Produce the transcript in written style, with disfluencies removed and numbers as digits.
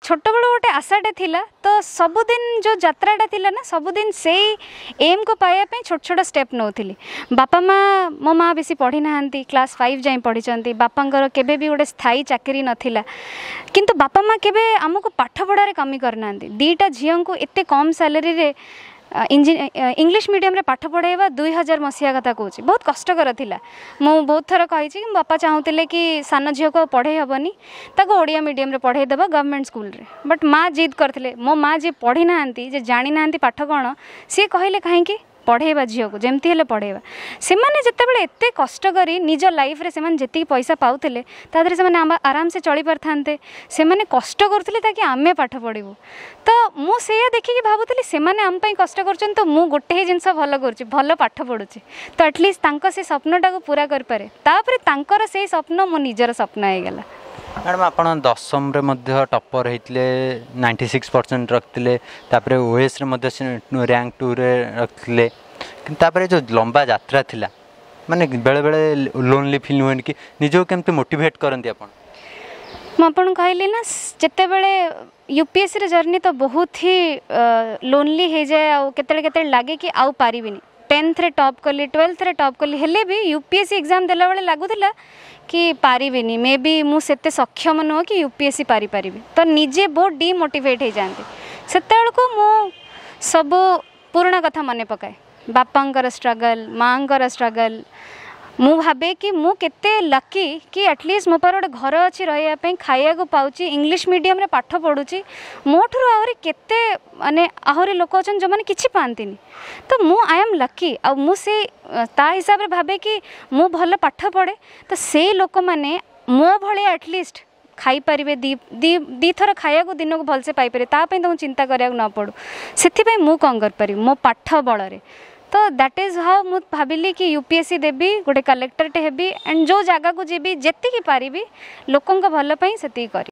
छोट बड़ गोटे आशाटे थिला तो सबुदिन जो यात्राटा थिला ना सबुदिन से एम को पाइबा छोट छोट स्टेप नौली बापा माँ मो माँ बेसी पढ़ी ना क्लास 5 जाए पढ़ी बापांकर केबे भी गोटे स्थायी चाकरी नथिला किंतु बापा माँ केबे आमको पाठ पढ़ारे कमी करना दीटा झील को एत कम सैलरी रे इंग्लिश मीडियम रे पाठ पढ़ाइबा 2000 मसीहा कथा कहूँ बहुत कष्टकर थिला मु बहुत थर कही बापा चाहूले कि सान झील को पढ़े हेबनी ताको ओडिया मीडियम रे पढ़े देबा गवर्नमेंट स्कूल रे बट माँ जिद करथिले मो माँ जी पढ़ी ना जे जानी ना पाठ कौन सी कहले कहीं पढ़ेबा झील को जमती हेले पढ़ेबा से माने जितेबाला एत कष्ट करी निज लाइफ रे से जी पैसा पाउथिले तादरे से आराम से चली पारथान्ते से माने कष्ट करथिले ताकि आमे पाठ पढ़िबू तो मु सेया देखिकी भाबुथिली से माने आम पई कष्ट करछन तो मु गोटे ही जिंस भल करूछि भल पाठ पढुछि तो एटलिस्ट तांको से सपनटा को पूरा कर पारे तापरे तांकर से सपन मो निजर सपन आइ गेला। मैडम आप दशम टपर होते 96% रखते ओएस रैंक 2 रे रखते जो लंबा यात्रा थिला माने बेले बेले लोनली फील हुए कि निजो केमते मोटिवेट करंती आपण मुझे कहली ना जिते बड़े यूपीएससी रे जर्नी तो बहुत ही लोनली हो जाए आते लगे कि आउ पारिबिनी 10th रे टॉप कली 12th रे टॉप कली हेले भी यूपीएससी एग्जाम देला बेले लागुला कि पारिबिनी मे बी मु सेते सक्षम नुह कि यूपीएससी पारि पारिबी तो निजे बहुत डिमोटिवेट हो जाती सेतेबेलको मु सब पुराना कथा मन पकाए बापांकर स्ट्रगल माँकर स्ट्रगल मु भावे कि मु केते लकी कि एटलिस्ट मो पर गोटे घर अच्छी रही खाया को पाऊँ इंग्लिश मीडियम रे पाठ पढ़ुची मोठू आहरी केते माने आहरी लोक अच्छा जो मैंने किसी पाती तो मु आई एम लकी आ मु से ता हिसाब रे भावे कि मु भल पाठ पढ़े तो से लोक मैंने मो भले एटलिस्ट खाई पारे दी थर खाया को दिन को भलसे पाइपर तापाई तुम चिंता करा न पड़ू से मु कौन कर मो पाठ बल तो दैट इज हाउ मु भाविली कि यूपीएससी देवी गोटे कलेक्टरटे हेबी एंड जो जगह को जीवी जेतिकी पारिबी लोकंक भल पई सेतिकी करी।